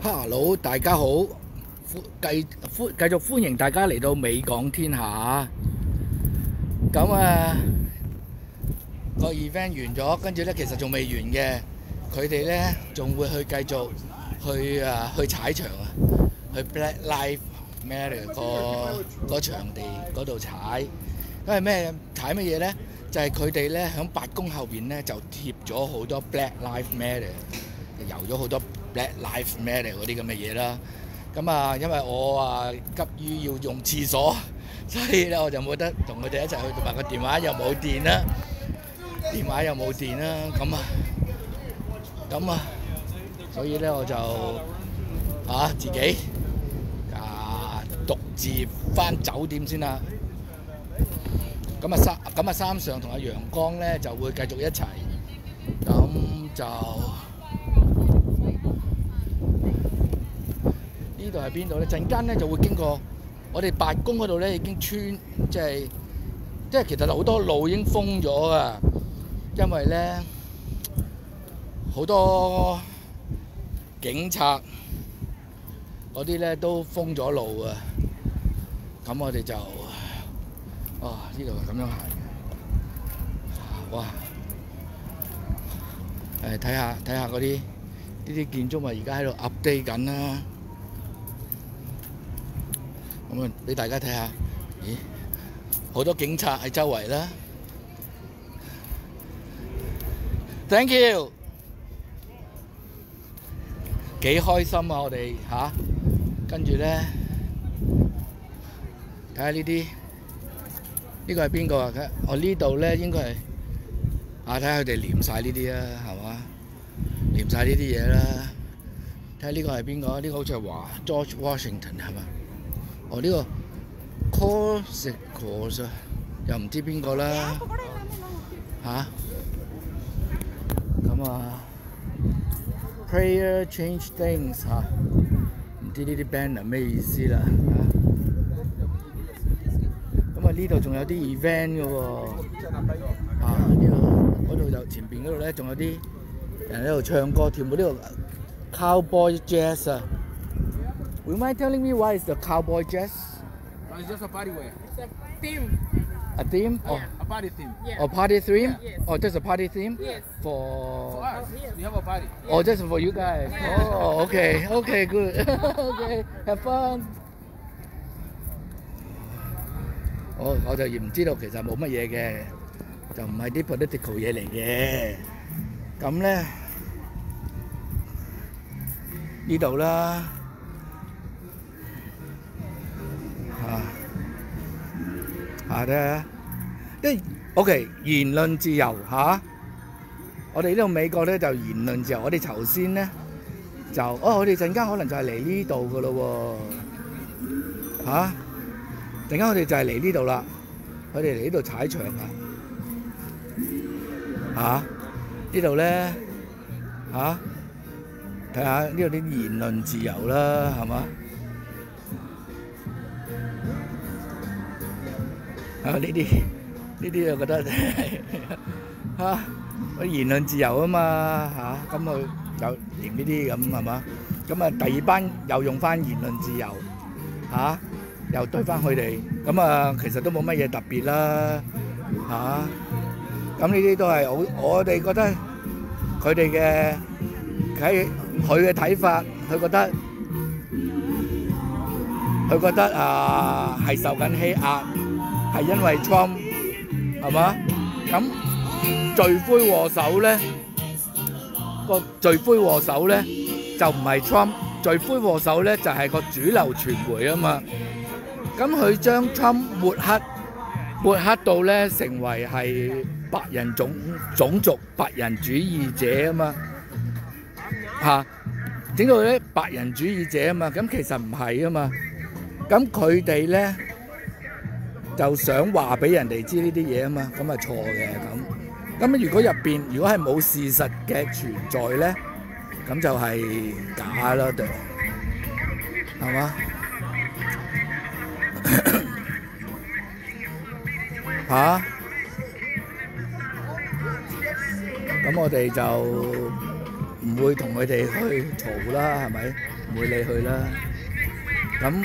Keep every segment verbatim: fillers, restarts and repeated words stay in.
Hello，大家好，歡繼歡繼續歡迎大家嚟到美港天下。咁啊，個 event 完咗，跟住咧其實仲未完嘅，佢哋咧仲會去繼續去啊去踩場啊，去 Black Lives Matter 個個場地嗰度踩。因為咩踩乜嘢咧？就係佢哋咧喺白宮後邊咧就貼咗好多 Black Lives Matter， 油咗好多 Black Lives Matter 嗰啲咁嘅嘢啦。咁啊，因為我啊急於要用廁所，所以咧我就冇得同佢哋一齊去，同埋個電話又冇電啦，電話又冇電啦，咁啊，咁啊，所以咧我就啊自己啊獨自返酒店先啦。咁啊三咁啊三上同阿陽光咧就會繼續一齊，咁就呢度係邊度咧？陣間咧就會經過我哋白宮嗰度咧，已經穿即係即係其實好多路已經封咗啊，因為咧好多警察嗰啲咧都封咗路啊，咁我哋就。哦，呢度係咁樣行嘅，哇！誒睇下睇下嗰啲呢啲建築物而家喺度 update 緊啦，咁啊俾大家睇下，咦，好多警察喺周圍啦 ，thank you， 幾開心啊我哋嚇，跟住咧睇下呢啲。呢個係邊個啊？我呢度咧應該係啊，睇下佢哋黏晒呢啲啊，係嘛？黏晒呢啲嘢啦。睇下呢個係邊個？呢個好似係華 George Washington 係嘛？哦，呢個 Corsicos 又唔知邊個啦嚇。咁啊 ，Prayer change things 嚇，唔知呢啲 banner 咩意思啦嚇。咁啊！呢度仲有啲 event 嘅喎，啊呢度嗰度就前邊嗰度咧，仲有啲人喺度唱歌跳舞，呢度 cowboy jazz 啊。Would you mind telling me why is the cowboy jazz? It's just a party wear. It's a theme. A theme? Oh, yeah, a party theme. Yeah. Oh, party theme? Yes. Oh, just a party theme? Yes. For For us, we have a party. Oh, just for you guys. Yeah. Oh, okay, okay, good. Okay, have fun. 我我就唔知道，其實冇乜嘢嘅，就唔係啲 political 嘢嚟嘅。咁咧呢度啦，嚇嚇咧，因為 OK 言論自由嚇，我哋呢度美國咧就言論自由，我哋頭先咧就哦，我哋陣間可能就係嚟呢度噶咯喎，嚇。陣間我哋就係嚟呢度啦，佢哋嚟呢度踩場啊！嚇，呢度咧嚇，睇下呢度啲言論自由啦，係嘛？啊呢啲呢啲我覺得嚇，啲言論自由啊嘛嚇，咁佢有連呢啲咁係嘛？咁啊第二班又用翻言論自由嚇。又對翻佢哋，咁啊其實都冇乜嘢特別啦，嚇。咁呢啲都係好，我哋覺得佢哋嘅喺佢嘅睇法，佢覺得佢覺得啊係受緊欺壓，係因為 Trump 係嘛？咁罪魁禍首咧，個罪魁禍首咧就唔係 Trump， 罪魁禍首咧就係個主流傳媒啊嘛。咁佢將 Trump 抹黑，抹黑到咧成為係白人種種族白人主義者啊嘛，嚇整到咧白人主義者啊嘛，咁其實唔係啊嘛，咁佢哋咧就想話俾人哋知呢啲嘢啊嘛，咁係錯嘅咁。咁如果入邊如果係冇事實嘅存在咧，咁就係假啦，對，係嘛？嚇！咁我哋就唔會同佢哋去嘈啦，係咪？ 唔會理佢啦。咁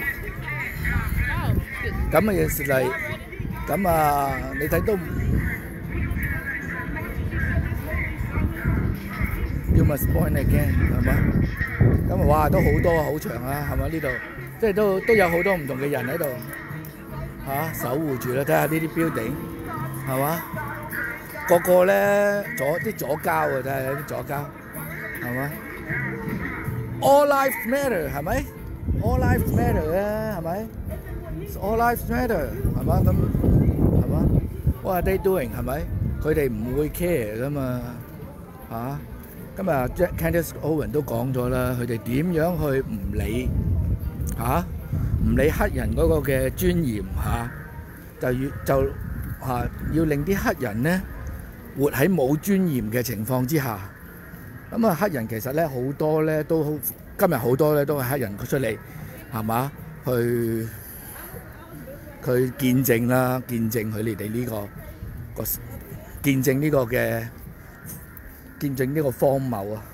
咁嘅嘢事嚟，咁啊你睇都。You must point again 係嘛？咁啊哇都好多好長啊，係咪呢度？即係都都有好多唔同嘅人喺度嚇守護住啦。睇下呢啲 building 係嘛？個個咧左啲左膠啊，睇下有啲左膠係嘛 ？All lives matter 係咪 ？All lives matter 啊係咪 ？All lives matter 係嘛？咁係嘛 ？What are they doing 係咪？佢哋唔會 care 噶嘛嚇。今日 Candace Owen 都講咗啦，佢哋點樣去唔理嚇，唔理黑人嗰個嘅尊嚴嚇，就要就嚇要令啲黑人咧活喺冇尊嚴嘅情況之下。咁啊，黑人其實咧好多咧都好，今日好多咧都係黑人出嚟係嘛，去佢見證啦，見證佢哋哋呢個個見證呢個嘅。見證呢個荒謬啊！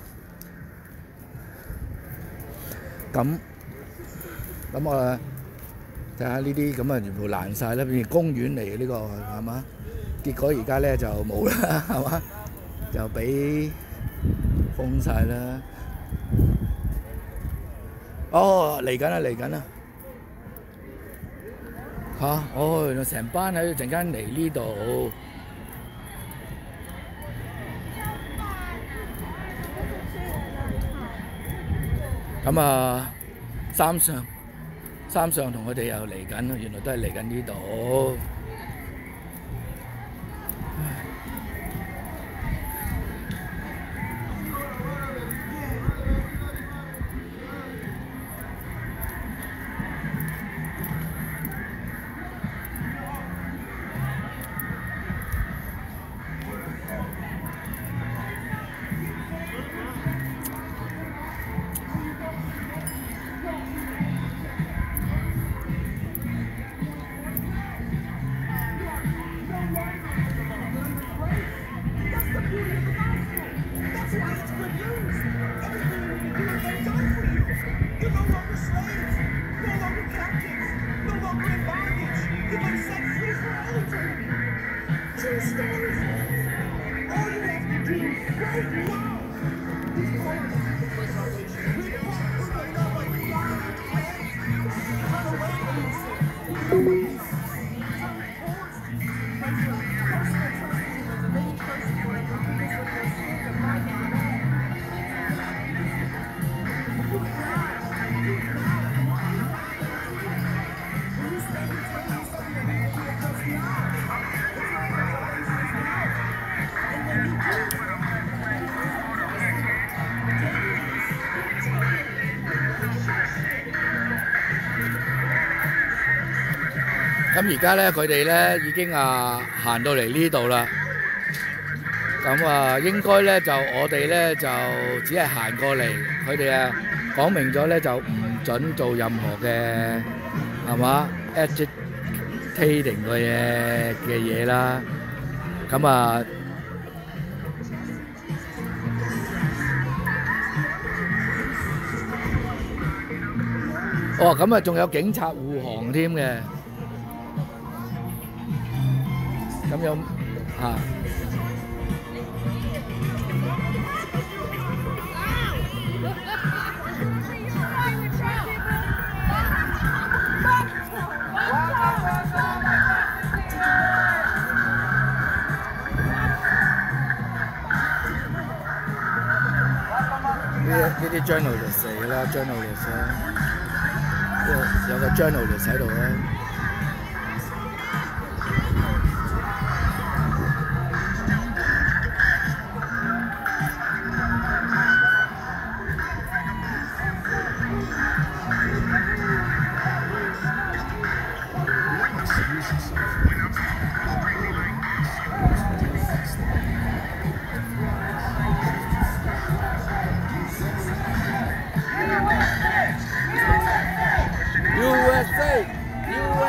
咁咁我睇下呢啲咁啊，全部爛晒啦，變成公園嚟嘅呢個係嘛？結果而家咧就冇啦，係嘛？就俾封晒啦。哦，嚟緊啦，嚟緊啦！嚇！哦，原來成班喺度陣間嚟呢度。咁啊，三上三上同佢哋又嚟緊，原來都係嚟緊呢度。咁而家咧，佢哋咧已經啊行到嚟呢度啦。咁啊，應該咧就我哋咧就只係行過嚟，佢哋啊講明咗咧就唔準做任何嘅係嘛 agitating 嘅嘢嘅嘢啦。咁啊，哦，咁啊，仲有警察護航添嘅。咁樣嚇，呢呢啲 journalist 嚟啦 ，journalist 啦，有個 journalist 喺度啦。U S A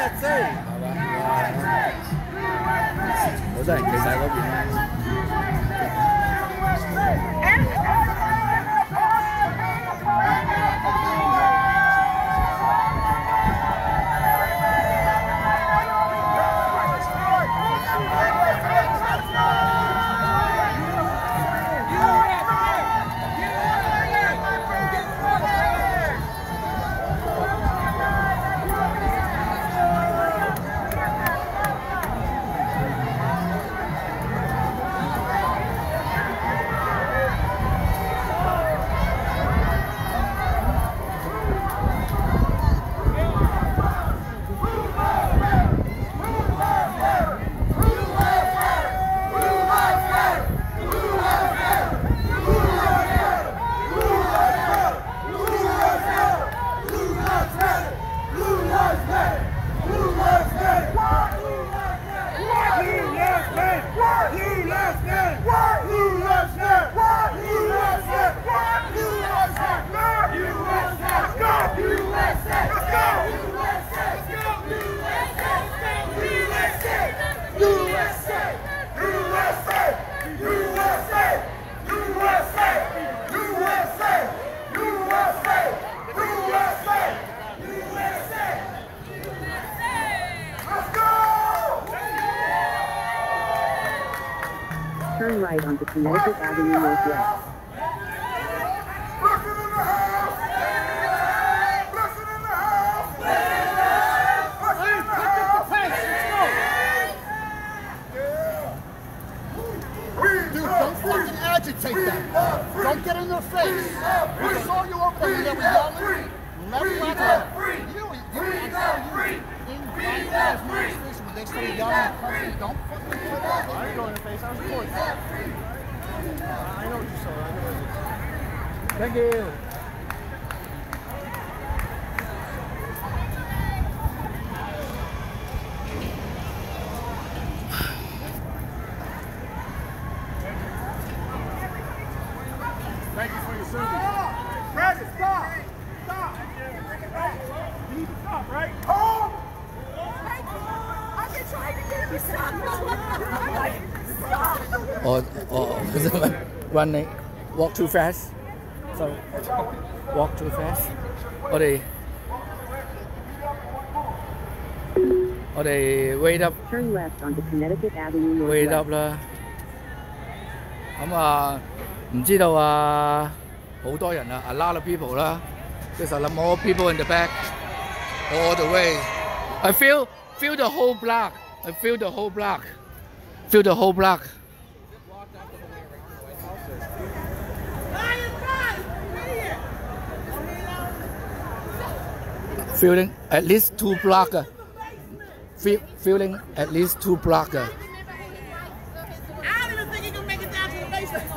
right onto Connecticut Avenue Northwest. Agitate them. Don't get in their face. We saw you up there. They were yelling. Left, left, left. You, you, I saw you in black guys' face when they started yelling at country. Don't fucking do that. I didn't go in the face. I was recording. I know what you saw. I know what you saw. Thank you. Thank you for your service. Brad, stop! Stop! You need to stop, right? Oh! I've been trying to get him to stop. Or, or running, walk too fast. So, walk too fast. 我哋我哋 wait up Turn left onto Connecticut Avenue wait Northwest. up 啦。咁啊，唔知道啊，好多人啊 ，a lot of people 啦。There's a lot more people in the back all the way. I feel feel the whole block. I feel the whole block. Feel the whole block. Feeling at least two block. Feel, feeling at least two block. I don't even think he can make it down to the basement.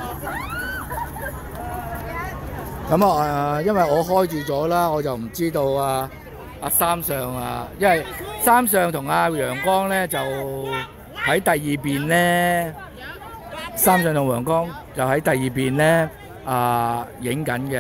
咁啊，因為我開住咗啦，我就唔知道啊。阿三上啊，因為三上同阿陽光咧就喺第二邊咧，三上同陽光就喺第二邊咧啊影緊嘅。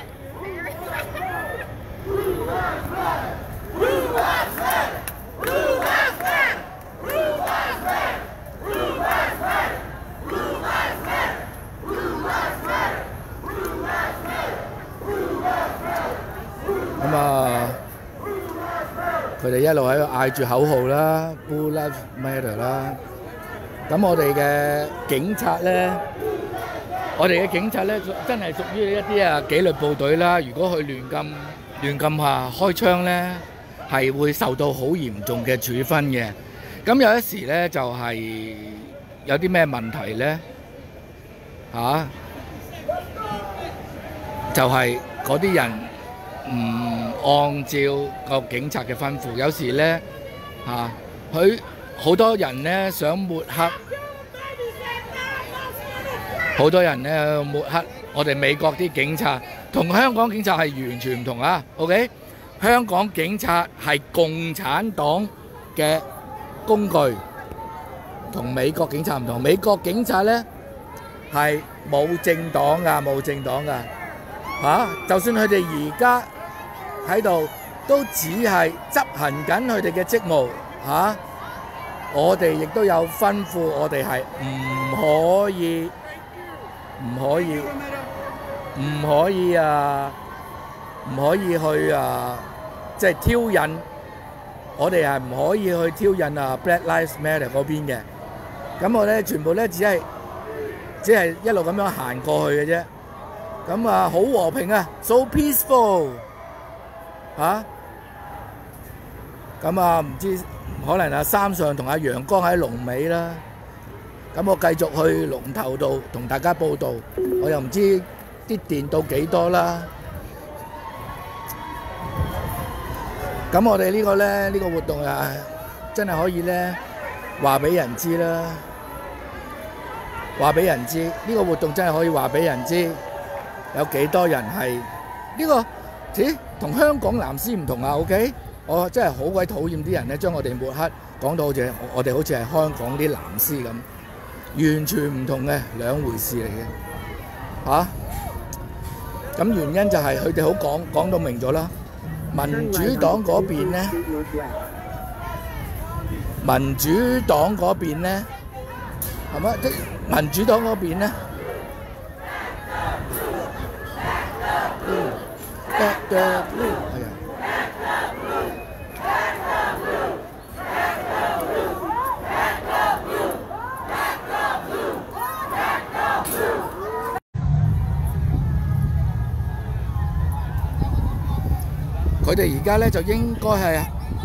咁啊，佢哋一路喺度嗌住口號啦 ，Blue Lives Matter 啦。咁我哋嘅警察咧，我哋嘅警察咧真係屬於一啲啊紀律部隊啦。如果佢亂咁亂咁下開槍咧，係會受到好嚴重嘅處分嘅。咁有一時咧就係、是、有啲咩問題咧嚇、啊，就係嗰啲人。唔按照個警察嘅吩咐，有時咧嚇，佢、啊、好多人咧想抹黑，好多人咧抹黑我哋美國啲警察，同香港警察係完全唔同啊 ！OK， 香港警察係共產黨嘅工具，同美國警察唔同。美國警察咧係冇政黨㗎，冇政黨㗎嚇、啊，就算佢哋而家喺度都只係執行緊佢哋嘅職務嚇、啊，我哋亦都有吩咐，我哋係唔可以唔可以唔可以啊唔可以去啊即係挑釁，我哋係唔可以去挑釁啊 Black Lives Matter 嗰邊嘅。咁我咧全部咧只係只係一路咁樣行過去嘅啫。咁啊好和平啊 ，so peaceful 嚇。咁啊唔知可能阿三上同阿陽光喺龍尾啦。咁我繼續去龍頭度同大家報道，我又唔知啲電到幾多啦。咁我哋呢個咧呢個活動啊，真係可以咧話俾人知啦，話俾人知呢個活動真係可以話俾人知。有幾多人係呢、這個？咦，同香港藍絲唔同啊 ！OK， 我真係好鬼討厭啲人咧，將我哋抹黑講到好似我哋好似係香港啲藍絲咁，完全唔同嘅兩回事嚟嘅嚇。咁、啊、原因就係佢哋好講講到明咗啦。民主黨嗰邊咧，民主黨嗰邊咧係咪？即民主黨嗰邊咧？Back the blue， 係啊。 佢哋而家咧就應該係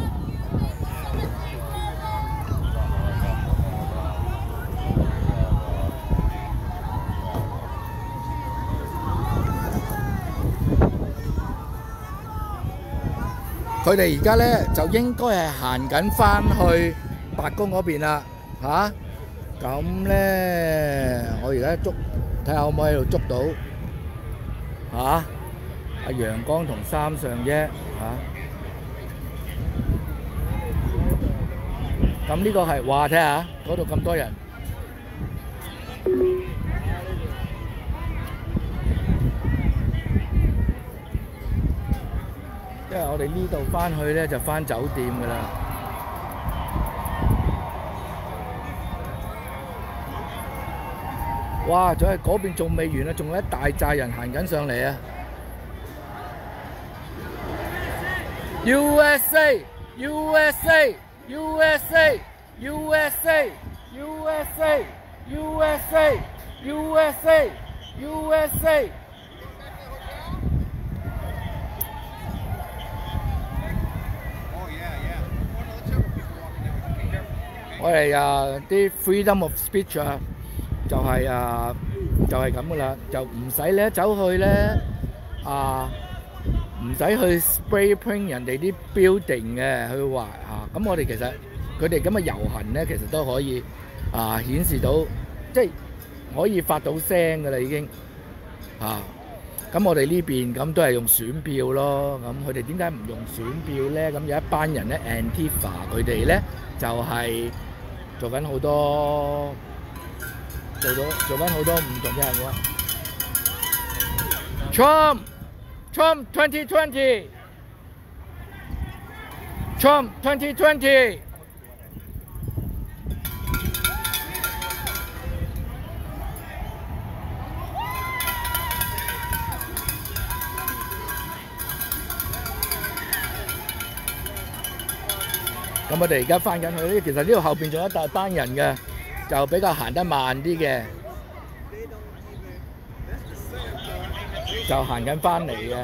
佢哋而家咧就應該係行緊翻去白宮嗰邊啦，嚇！咁咧，我而家捉睇下可唔可以喺度捉到嚇？阿陽光同三上啫嚇。咁呢個係話睇下嗰度咁多人。因為我哋呢度翻去咧就翻酒店㗎啦。哇！仲係嗰邊仲未完啊，仲有一大扎人行緊上嚟啊 ！U S A U S A U S A U S A U S A U S A U S A U S A 我哋啊啲 freedom of speech 啊，就係啊就係咁噶啦，就唔使咧走去咧啊，唔使去 spray paint 人哋啲 building 嘅，去話啊，咁我哋其實佢哋咁嘅遊行咧，其實都可以啊顯示到，即係可以發到聲噶啦已經啊。咁我哋呢邊咁都係用選票咯，咁佢哋點解唔用選票咧？咁有一班人咧 Antifa 佢哋咧就係、是、做緊好多做到做緊好多唔同嘅行為。Trump Trump twenty twenty Trump twenty twenty咁我哋而家翻緊去咧，其實呢度後邊仲有一大班人嘅，就比較行得慢啲嘅，就行緊翻嚟嘅。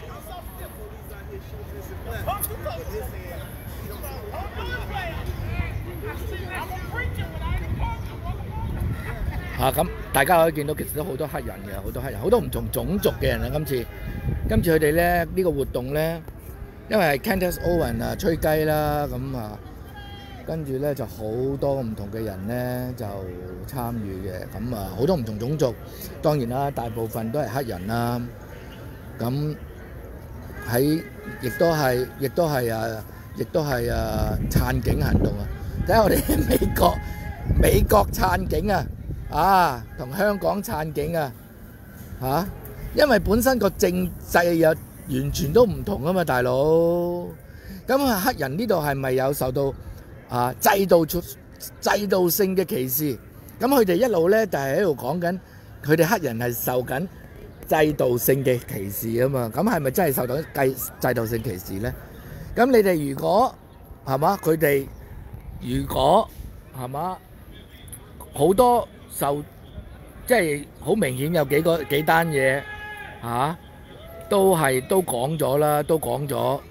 嚇咁，大家可以見到其實都好多黑人嘅，好多黑人，好多唔同種族嘅人啊！今次，今次佢哋咧呢個活動咧。因為係 Candace Owen 啊吹雞啦，咁啊跟住咧就好多唔同嘅人咧就參與嘅，咁啊好多唔同種族，當然啦，大部分都係黑人啦。咁喺亦都係，亦都係啊，亦都係啊撐警行動啊！睇下我哋美國美國撐警啊，啊同香港撐警啊嚇，因為本身個政制有。完全都唔同啊嘛，大佬。咁啊，黑人呢度係咪有受到啊制度制度性嘅歧視？咁佢哋一路咧就係喺度講緊，佢哋黑人係受緊制度性嘅歧視啊嘛。咁係咪真係受到計制度性歧視咧？咁你哋如果係嘛，佢哋如果係嘛，好多受即係好明顯有幾個幾單嘢嚇。都係都講咗啦，都講咗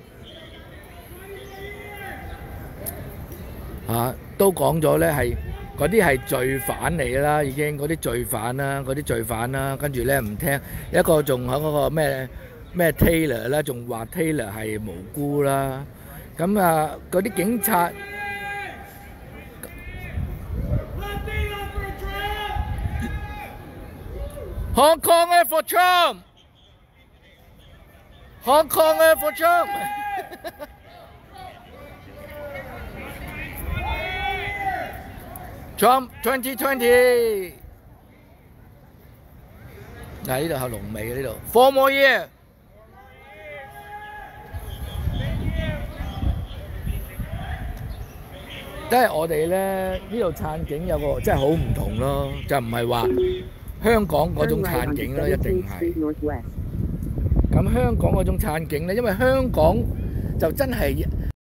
嚇，都講咗咧係嗰啲係罪犯嚟啦，已經嗰啲罪犯啦，嗰啲罪犯啦，跟住咧唔聽，一個仲喺嗰個咩咩 Taylor 啦，仲話 Taylor 係無辜啦，咁啊嗰啲警察。Hong Kong for Trump! Hong Kong for Trump! Trump twenty twenty! 嗱，呢度係龍尾嘅呢度 ，four more year。即係我哋咧呢度撐警有個真係好唔同咯，就唔係話香港嗰種撐警咯，一定係。咁香港嗰種撐警咧，因為香港就真係